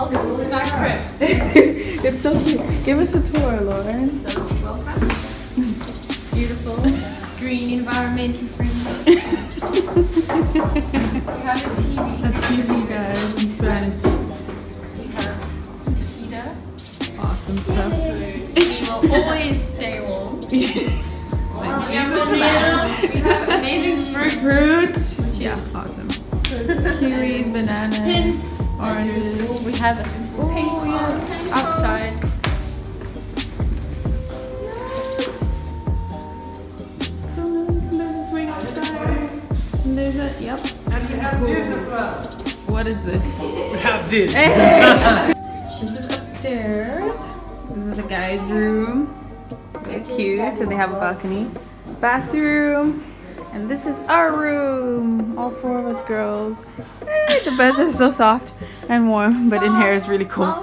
Welcome to my crib. It's so cute. Give us a tour, Lauren. So, welcome. Beautiful, green, environmentally friendly. We have a TV. A TV, guys, in Spanish. We have heater. Awesome stuff. So, we will always stay warm. We have amazing fruits, which Yeah, is awesome. so Kiwis, bananas, Pins. oranges. We have a paint yes. outside. So nice. And there's a swing outside. And there's a, yep. And we have this as well. What is this? We have this. This is upstairs. This is the guy's room. Very cute. So they have a balcony. Bathroom. And this is our room. All four of us girls. Hey, the beds are so soft and warm, but in here is really cold.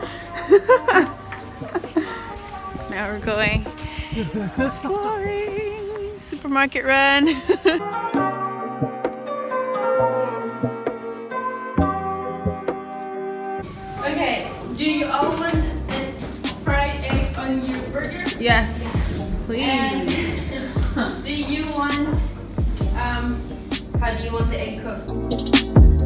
Now we're going exploring. Supermarket run. Okay, do you all want a fried egg on your burger? Yes, please. And do you want, how do you want the egg cooked?